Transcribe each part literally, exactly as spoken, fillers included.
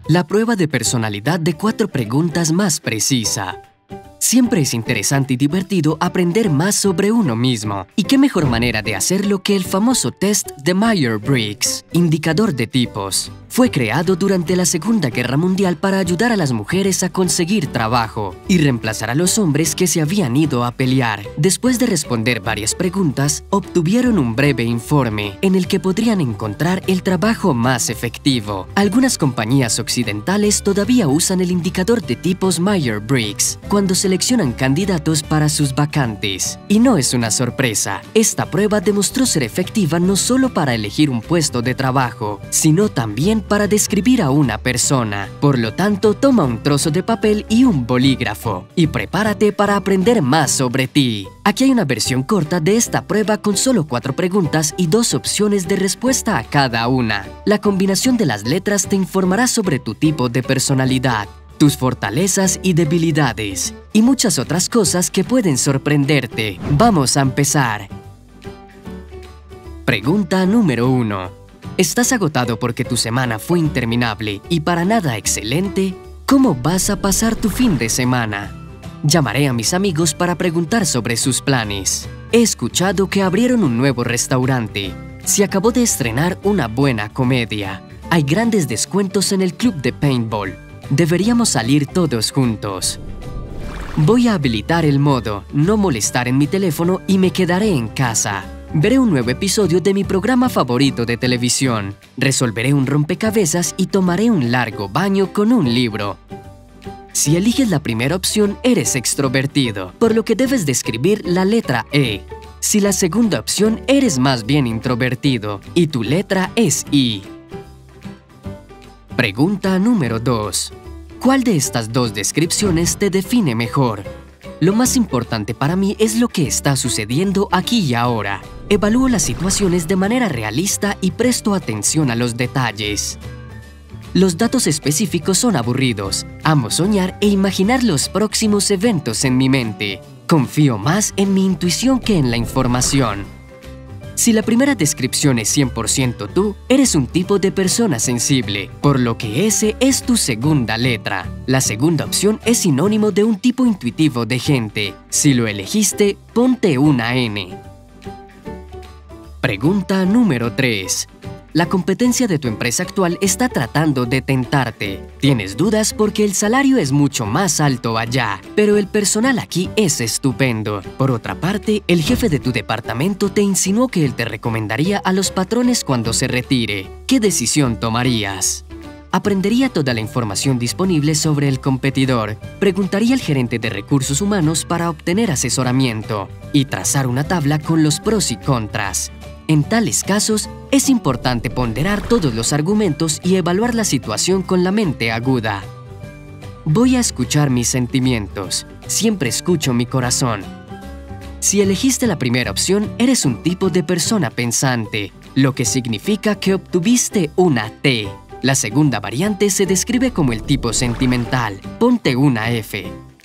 La prueba de personalidad de cuatro preguntas más precisa. Siempre es interesante y divertido aprender más sobre uno mismo. ¿Y qué mejor manera de hacerlo que el famoso test de Myers-Briggs, indicador de tipos? Fue creado durante la Segunda Guerra Mundial para ayudar a las mujeres a conseguir trabajo y reemplazar a los hombres que se habían ido a pelear. Después de responder varias preguntas, obtuvieron un breve informe en el que podrían encontrar el trabajo más efectivo. Algunas compañías occidentales todavía usan el indicador de tipos Myers-Briggs cuando seleccionan candidatos para sus vacantes. Y no es una sorpresa, esta prueba demostró ser efectiva no solo para elegir un puesto de trabajo, sino también para describir a una persona. Por lo tanto, toma un trozo de papel y un bolígrafo y prepárate para aprender más sobre ti. Aquí hay una versión corta de esta prueba con solo cuatro preguntas y dos opciones de respuesta a cada una. La combinación de las letras te informará sobre tu tipo de personalidad, tus fortalezas y debilidades, y muchas otras cosas que pueden sorprenderte. Vamos a empezar. Pregunta número uno. ¿Estás agotado porque tu semana fue interminable y para nada excelente? ¿Cómo vas a pasar tu fin de semana? Llamaré a mis amigos para preguntar sobre sus planes. He escuchado que abrieron un nuevo restaurante. Se acabó de estrenar una buena comedia. Hay grandes descuentos en el club de paintball. Deberíamos salir todos juntos. Voy a habilitar el modo no molestar en mi teléfono y me quedaré en casa. Veré un nuevo episodio de mi programa favorito de televisión. Resolveré un rompecabezas y tomaré un largo baño con un libro. Si eliges la primera opción, eres extrovertido, por lo que debes describir la letra E. Si la segunda opción, eres más bien introvertido y tu letra es I. Pregunta número dos. ¿Cuál de estas dos descripciones te define mejor? Lo más importante para mí es lo que está sucediendo aquí y ahora. Evalúo las situaciones de manera realista y presto atención a los detalles. Los datos específicos son aburridos. Amo soñar e imaginar los próximos eventos en mi mente. Confío más en mi intuición que en la información. Si la primera descripción es cien por ciento tú, eres un tipo de persona sensible, por lo que ese es tu segunda letra. La segunda opción es sinónimo de un tipo intuitivo de gente. Si lo elegiste, ponte una N. Pregunta número tres. La competencia de tu empresa actual está tratando de tentarte. Tienes dudas porque el salario es mucho más alto allá, pero el personal aquí es estupendo. Por otra parte, el jefe de tu departamento te insinuó que él te recomendaría a los patrones cuando se retire. ¿Qué decisión tomarías? Aprendería toda la información disponible sobre el competidor, preguntaría al gerente de recursos humanos para obtener asesoramiento y trazar una tabla con los pros y contras. En tales casos, es importante ponderar todos los argumentos y evaluar la situación con la mente aguda. Voy a escuchar mis sentimientos. Siempre escucho mi corazón. Si elegiste la primera opción, eres un tipo de persona pensante, lo que significa que obtuviste una T. La segunda variante se describe como el tipo sentimental. Ponte una F.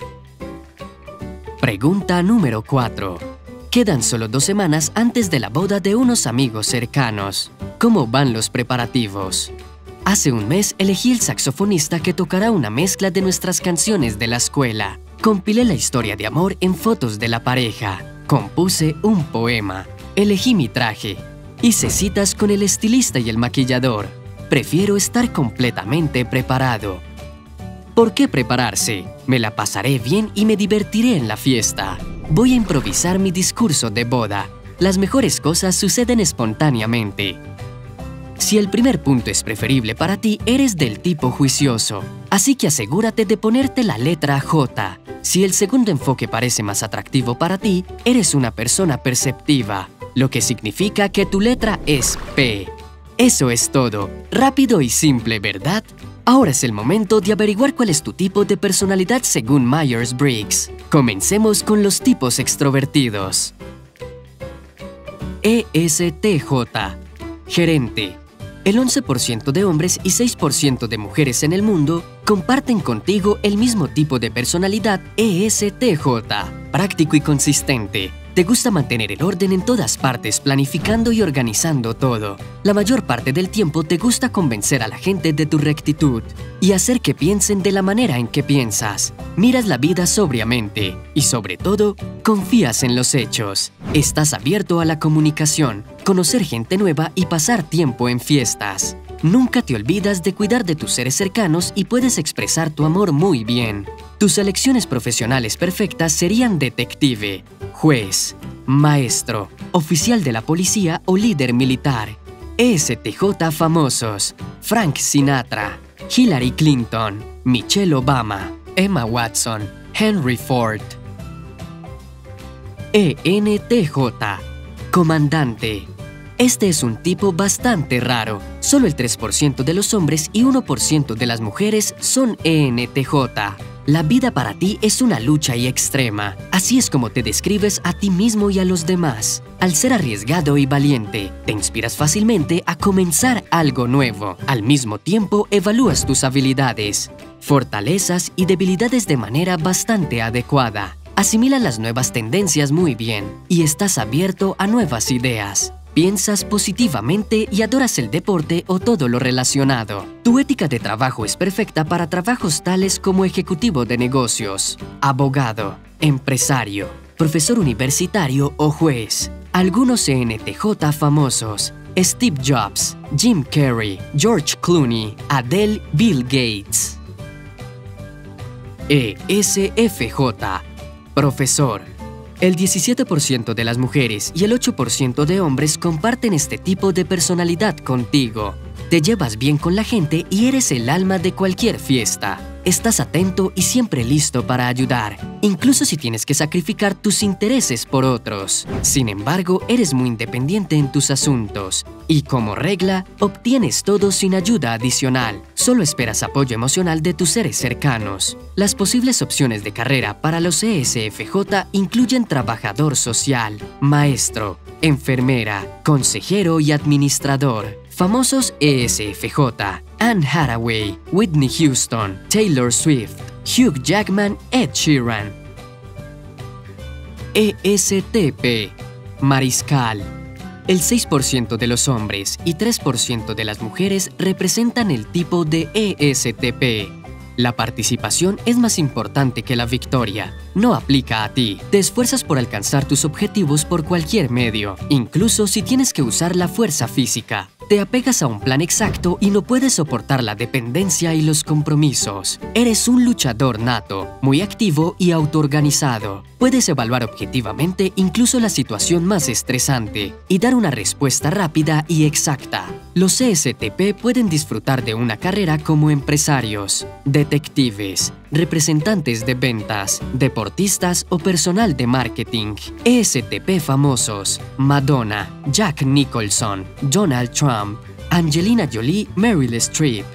Pregunta número cuatro. Quedan solo dos semanas antes de la boda de unos amigos cercanos. ¿Cómo van los preparativos? Hace un mes elegí el saxofonista que tocará una mezcla de nuestras canciones de la escuela. Compilé la historia de amor en fotos de la pareja. Compuse un poema. Elegí mi traje. Hice citas con el estilista y el maquillador. Prefiero estar completamente preparado. ¿Por qué prepararse? Me la pasaré bien y me divertiré en la fiesta. Voy a improvisar mi discurso de boda. Las mejores cosas suceden espontáneamente. Si el primer punto es preferible para ti, eres del tipo juicioso, así que asegúrate de ponerte la letra J. Si el segundo enfoque parece más atractivo para ti, eres una persona perceptiva, lo que significa que tu letra es P. Eso es todo. Rápido y simple, ¿verdad? Ahora es el momento de averiguar cuál es tu tipo de personalidad según Myers-Briggs. Comencemos con los tipos extrovertidos. E S T J. Gerente. El once por ciento de hombres y seis por ciento de mujeres en el mundo comparten contigo el mismo tipo de personalidad E S T J. Práctico y consistente. Te gusta mantener el orden en todas partes, planificando y organizando todo. La mayor parte del tiempo te gusta convencer a la gente de tu rectitud y hacer que piensen de la manera en que piensas. Miras la vida sobriamente y, sobre todo, confías en los hechos. Estás abierto a la comunicación, conocer gente nueva y pasar tiempo en fiestas. Nunca te olvidas de cuidar de tus seres cercanos y puedes expresar tu amor muy bien. Tus elecciones profesionales perfectas serían detective, juez, maestro, oficial de la policía o líder militar. E S T J famosos: Frank Sinatra, Hillary Clinton, Michelle Obama, Emma Watson, Henry Ford. E N T J, comandante. Este es un tipo bastante raro. Solo el tres por ciento de los hombres y uno por ciento de las mujeres son E N T J. La vida para ti es una lucha y extrema. Así es como te describes a ti mismo y a los demás. Al ser arriesgado y valiente, te inspiras fácilmente a comenzar algo nuevo. Al mismo tiempo, evalúas tus habilidades, fortalezas y debilidades de manera bastante adecuada. Asimilas las nuevas tendencias muy bien y estás abierto a nuevas ideas. Piensas positivamente y adoras el deporte o todo lo relacionado. Tu ética de trabajo es perfecta para trabajos tales como ejecutivo de negocios, abogado, empresario, profesor universitario o juez. Algunos E N T J famosos: Steve Jobs, Jim Carrey, George Clooney, Adele, Bill Gates. E S F J, profesor. El diecisiete por ciento de las mujeres y el ocho por ciento de hombres comparten este tipo de personalidad contigo. Te llevas bien con la gente y eres el alma de cualquier fiesta. Estás atento y siempre listo para ayudar, incluso si tienes que sacrificar tus intereses por otros. Sin embargo, eres muy independiente en tus asuntos y, como regla, obtienes todo sin ayuda adicional. Solo esperas apoyo emocional de tus seres cercanos. Las posibles opciones de carrera para los E S F J incluyen trabajador social, maestro, enfermera, consejero y administrador. Famosos E S F J: Anne Hathaway, Whitney Houston, Taylor Swift, Hugh Jackman, Ed Sheeran. E S T P, mariscal. El seis por ciento de los hombres y tres por ciento de las mujeres representan el tipo de E S T P. La participación es más importante que la victoria. No aplica a ti. Te esfuerzas por alcanzar tus objetivos por cualquier medio, incluso si tienes que usar la fuerza física. Te apegas a un plan exacto y no puedes soportar la dependencia y los compromisos. Eres un luchador nato, muy activo y autoorganizado. Puedes evaluar objetivamente incluso la situación más estresante y dar una respuesta rápida y exacta. Los E S T P pueden disfrutar de una carrera como empresarios, detectives, representantes de ventas, deportistas o personal de marketing. E S T P famosos: Madonna, Jack Nicholson, Donald Trump, Angelina Jolie, Meryl Streep.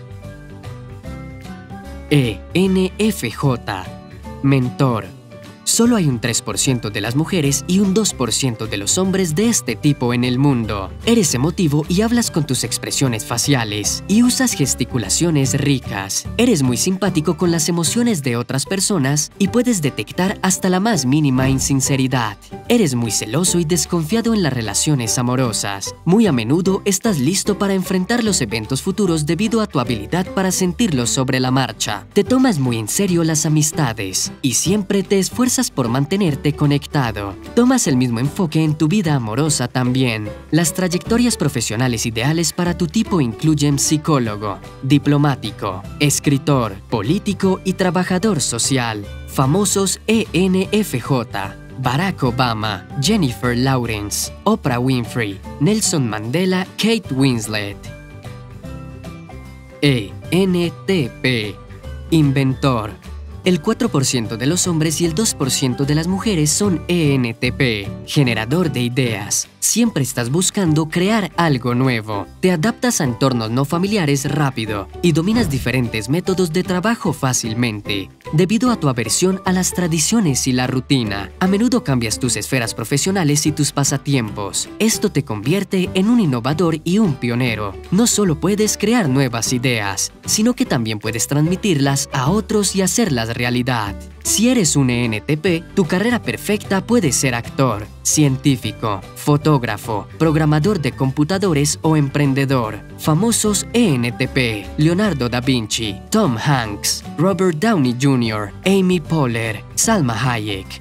E N F J, mentor. Solo hay un tres por ciento de las mujeres y un dos por ciento de los hombres de este tipo en el mundo. Eres emotivo y hablas con tus expresiones faciales y usas gesticulaciones ricas. Eres muy simpático con las emociones de otras personas y puedes detectar hasta la más mínima insinceridad. Eres muy celoso y desconfiado en las relaciones amorosas. Muy a menudo estás listo para enfrentar los eventos futuros debido a tu habilidad para sentirlos sobre la marcha. Te tomas muy en serio las amistades y siempre te esfuerzas por mantenerte conectado. Tomas el mismo enfoque en tu vida amorosa también. Las trayectorias profesionales ideales para tu tipo incluyen psicólogo, diplomático, escritor, político y trabajador social. Famosos E N F J: Barack Obama, Jennifer Lawrence, Oprah Winfrey, Nelson Mandela, Kate Winslet. E N T P, inventor. El cuatro por ciento de los hombres y el dos por ciento de las mujeres son E N T P, generador de ideas. Siempre estás buscando crear algo nuevo. Te adaptas a entornos no familiares rápido y dominas diferentes métodos de trabajo fácilmente. Debido a tu aversión a las tradiciones y la rutina, a menudo cambias tus esferas profesionales y tus pasatiempos. Esto te convierte en un innovador y un pionero. No solo puedes crear nuevas ideas, sino que también puedes transmitirlas a otros y hacerlas realidad. Si eres un E N T P, tu carrera perfecta puede ser actor. científico, fotógrafo, programador de computadores o emprendedor. Famosos E N T P, Leonardo da Vinci, Tom Hanks, Robert Downey junior, Amy Poehler, Salma Hayek.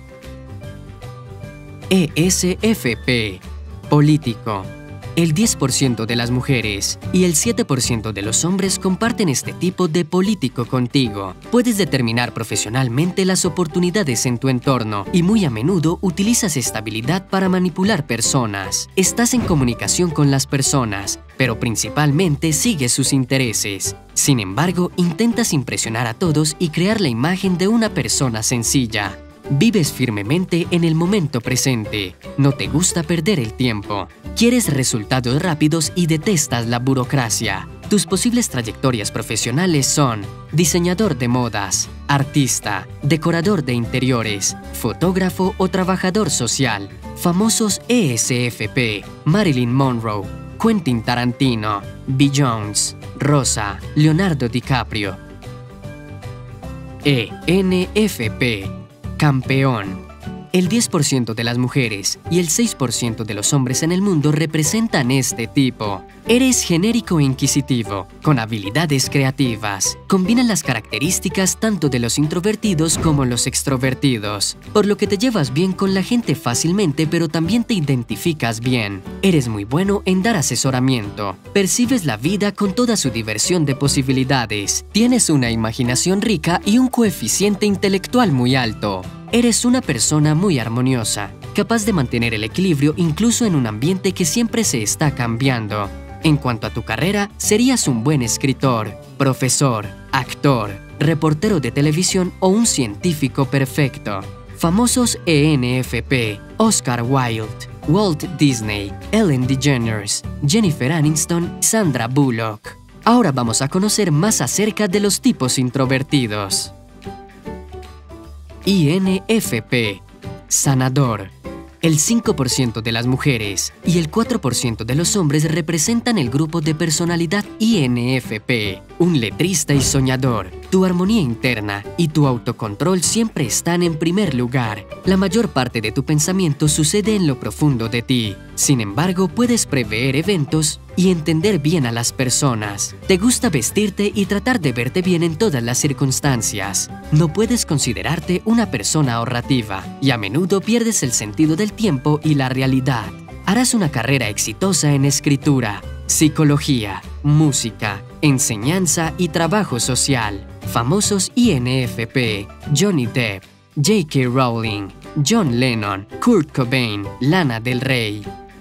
E S F P, político. El diez por ciento de las mujeres y el siete por ciento de los hombres comparten este tipo de político contigo. Puedes determinar profesionalmente las oportunidades en tu entorno y muy a menudo utilizas esta habilidad para manipular personas. Estás en comunicación con las personas, pero principalmente sigues sus intereses. Sin embargo, intentas impresionar a todos y crear la imagen de una persona sencilla. Vives firmemente en el momento presente. No te gusta perder el tiempo. Quieres resultados rápidos y detestas la burocracia. Tus posibles trayectorias profesionales son diseñador de modas, artista, decorador de interiores, fotógrafo o trabajador social. Famosos E S F P, Marilyn Monroe, Quentin Tarantino, Beyoncé, Rosa, Leonardo DiCaprio. E N F P, campeón. El diez por ciento de las mujeres y el seis por ciento de los hombres en el mundo representan este tipo. Eres genérico e inquisitivo, con habilidades creativas. Combinan las características tanto de los introvertidos como los extrovertidos, por lo que te llevas bien con la gente fácilmente, pero también te identificas bien. Eres muy bueno en dar asesoramiento. Percibes la vida con toda su diversión de posibilidades. Tienes una imaginación rica y un coeficiente intelectual muy alto. Eres una persona muy armoniosa, capaz de mantener el equilibrio incluso en un ambiente que siempre se está cambiando. En cuanto a tu carrera, serías un buen escritor, profesor, actor, reportero de televisión o un científico perfecto. Famosos E N F P, Oscar Wilde, Walt Disney, Ellen DeGeneres, Jennifer Aniston, Sandra Bullock. Ahora vamos a conocer más acerca de los tipos introvertidos. I N F P, sanador. El cinco por ciento de las mujeres y el cuatro por ciento de los hombres representan el grupo de personalidad I N F P, un letrista y soñador. Tu armonía interna y tu autocontrol siempre están en primer lugar. La mayor parte de tu pensamiento sucede en lo profundo de ti. Sin embargo, puedes prever eventos y entender bien a las personas. Te gusta vestirte y tratar de verte bien en todas las circunstancias. No puedes considerarte una persona ahorrativa y a menudo pierdes el sentido del tiempo y la realidad. Harás una carrera exitosa en escritura, psicología, música, enseñanza y trabajo social. Famosos I N F P, Johnny Depp, J K Rowling, John Lennon, Kurt Cobain, Lana Del Rey.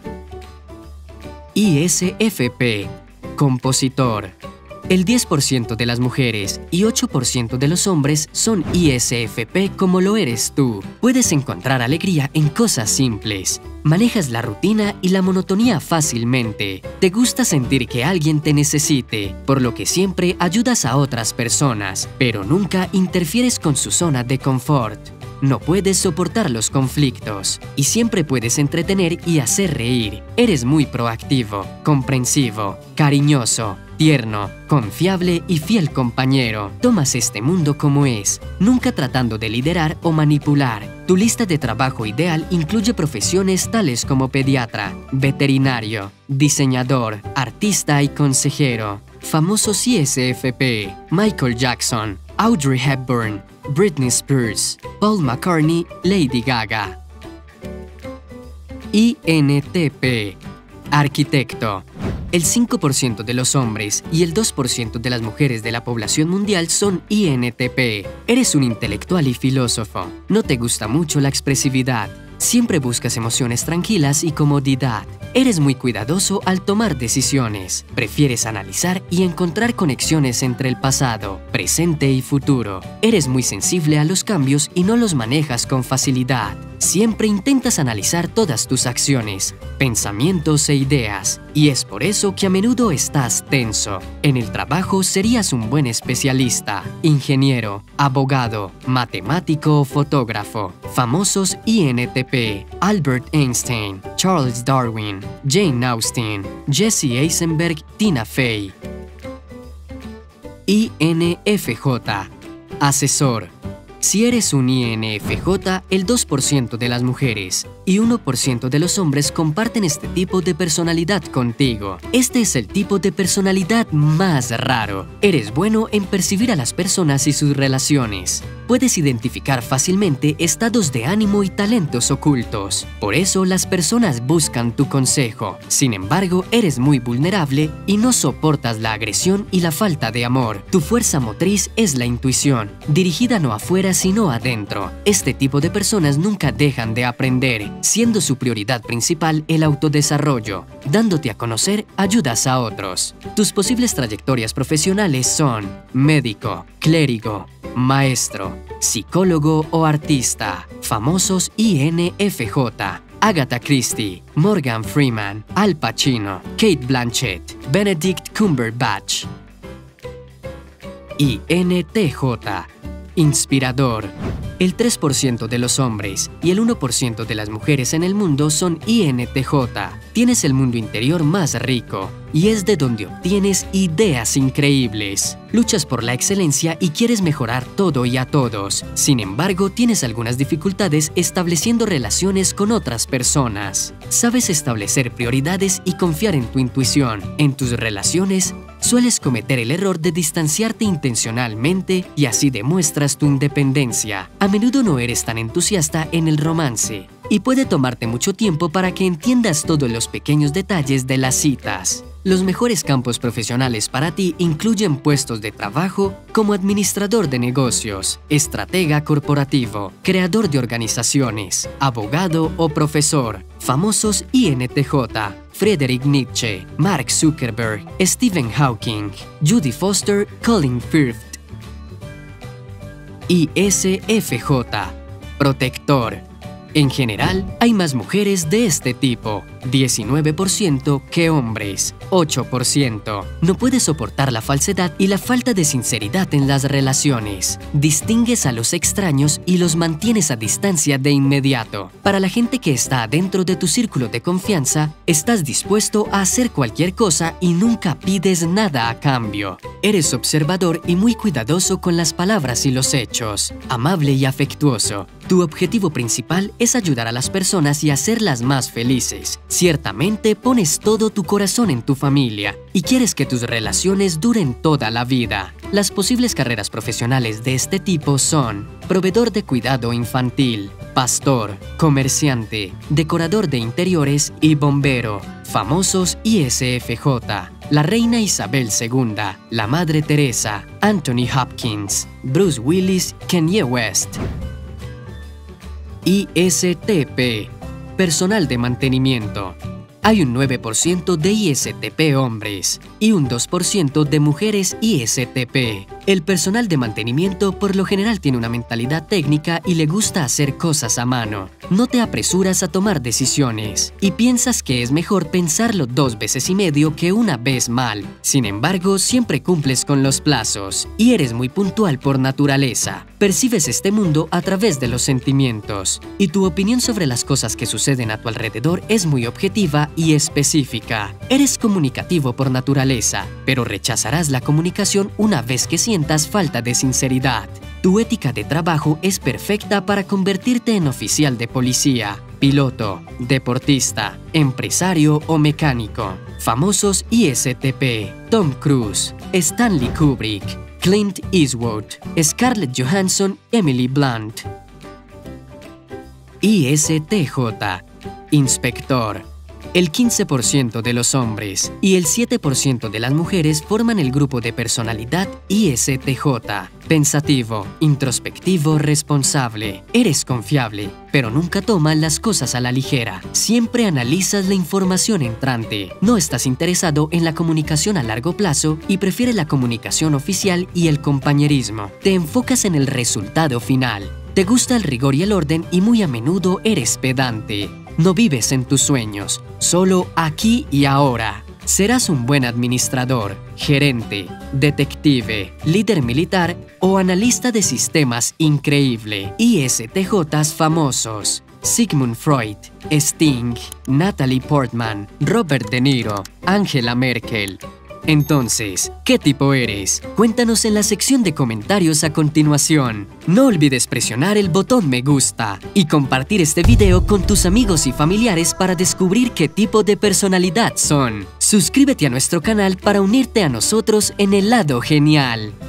I S F P, compositor. El diez por ciento de las mujeres y ocho por ciento de los hombres son I S F P como lo eres tú. Puedes encontrar alegría en cosas simples. Manejas la rutina y la monotonía fácilmente. Te gusta sentir que alguien te necesite, por lo que siempre ayudas a otras personas, pero nunca interfieres con su zona de confort. No puedes soportar los conflictos y siempre puedes entretener y hacer reír. Eres muy proactivo, comprensivo, cariñoso, tierno, confiable y fiel compañero. Tomas este mundo como es, nunca tratando de liderar o manipular. Tu lista de trabajo ideal incluye profesiones tales como pediatra, veterinario, diseñador, artista y consejero. Famosos I S F P, Michael Jackson, Audrey Hepburn, Britney Spears, Paul McCartney, Lady Gaga. I N T P, arquitecto. El cinco por ciento de los hombres y el dos por ciento de las mujeres de la población mundial son I N T P. Eres un intelectual y filósofo. No te gusta mucho la expresividad. Siempre buscas emociones tranquilas y comodidad. Eres muy cuidadoso al tomar decisiones. Prefieres analizar y encontrar conexiones entre el pasado, presente y futuro. Eres muy sensible a los cambios y no los manejas con facilidad. Siempre intentas analizar todas tus acciones, pensamientos e ideas, y es por eso que a menudo estás tenso. En el trabajo serías un buen especialista, ingeniero, abogado, matemático o fotógrafo. Famosos I N T P, Albert Einstein, Charles Darwin, Jane Austen, Jesse Eisenberg, Tina Fey. I N F J, asesor. Si eres un I N F J, el dos por ciento de las mujeres y uno por ciento de los hombres comparten este tipo de personalidad contigo. Este es el tipo de personalidad más raro. Eres bueno en percibir a las personas y sus relaciones. Puedes identificar fácilmente estados de ánimo y talentos ocultos. Por eso las personas buscan tu consejo. Sin embargo, eres muy vulnerable y no soportas la agresión y la falta de amor. Tu fuerza motriz es la intuición, dirigida no afuera sino adentro. Este tipo de personas nunca dejan de aprender, siendo su prioridad principal el autodesarrollo. Dándote a conocer, ayudas a otros. Tus posibles trayectorias profesionales son médico, clérigo, maestro, psicólogo o artista. Famosos I N F J: Agatha Christie, Morgan Freeman, Al Pacino, Cate Blanchett, Benedict Cumberbatch. I N T J: inspirador. El tres por ciento de los hombres y el uno por ciento de las mujeres en el mundo son I N T J. Tienes el mundo interior más rico y es de donde obtienes ideas increíbles. Luchas por la excelencia y quieres mejorar todo y a todos. Sin embargo, tienes algunas dificultades estableciendo relaciones con otras personas. Sabes establecer prioridades y confiar en tu intuición. En tus relaciones, sueles cometer el error de distanciarte intencionalmente y así demuestras tu independencia. A menudo no eres tan entusiasta en el romance y puede tomarte mucho tiempo para que entiendas todos los pequeños detalles de las citas. Los mejores campos profesionales para ti incluyen puestos de trabajo como administrador de negocios, estratega corporativo, creador de organizaciones, abogado o profesor. Famosos I N T J: Friedrich Nietzsche, Mark Zuckerberg, Stephen Hawking, Judy Foster, Colin Firth. I S F J: protector. En general, hay más mujeres de este tipo, diecinueve por ciento, que hombres, ocho por ciento. No puedes soportar la falsedad y la falta de sinceridad en las relaciones. Distingues a los extraños y los mantienes a distancia de inmediato. Para la gente que está dentro de tu círculo de confianza, estás dispuesto a hacer cualquier cosa y nunca pides nada a cambio. Eres observador y muy cuidadoso con las palabras y los hechos. Amable y afectuoso. Tu objetivo principal es ayudar a las personas y hacerlas más felices. Ciertamente pones todo tu corazón en tu familia y quieres que tus relaciones duren toda la vida. Las posibles carreras profesionales de este tipo son proveedor de cuidado infantil, pastor, comerciante, decorador de interiores y bombero. Famosos I S F J: la reina Isabel segunda, la madre Teresa, Anthony Hopkins, Bruce Willis, Kanye West. I S T P: personal de mantenimiento. Hay un nueve por ciento de I S T P hombres y un dos por ciento de mujeres I S T P. El personal de mantenimiento por lo general tiene una mentalidad técnica y le gusta hacer cosas a mano. No te apresuras a tomar decisiones y piensas que es mejor pensarlo dos veces y medio que una vez mal. Sin embargo, siempre cumples con los plazos y eres muy puntual por naturaleza. Percibes este mundo a través de los sentimientos y tu opinión sobre las cosas que suceden a tu alrededor es muy objetiva y específica. Eres comunicativo por naturaleza, pero rechazarás la comunicación una vez que sientas falta de sinceridad. Tu ética de trabajo es perfecta para convertirte en oficial de policía, piloto, deportista, empresario o mecánico. Famosos I S T P: Tom Cruise, Stanley Kubrick, Clint Eastwood, Scarlett Johansson, Emily Blunt. I S T J: inspector. El quince por ciento de los hombres y el siete por ciento de las mujeres forman el grupo de personalidad I S T J. Pensativo, introspectivo, responsable. Eres confiable, pero nunca tomas las cosas a la ligera. Siempre analizas la información entrante. No estás interesado en la comunicación a largo plazo y prefieres la comunicación oficial y el compañerismo. Te enfocas en el resultado final. Te gusta el rigor y el orden y muy a menudo eres pedante. No vives en tus sueños, solo aquí y ahora. Serás un buen administrador, gerente, detective, líder militar o analista de sistemas increíble. I S T Js famosos: Sigmund Freud, Sting, Natalie Portman, Robert De Niro, Angela Merkel. Entonces, ¿qué tipo eres? Cuéntanos en la sección de comentarios a continuación. No olvides presionar el botón me gusta y compartir este video con tus amigos y familiares para descubrir qué tipo de personalidad son. Suscríbete a nuestro canal para unirte a nosotros en el lado genial.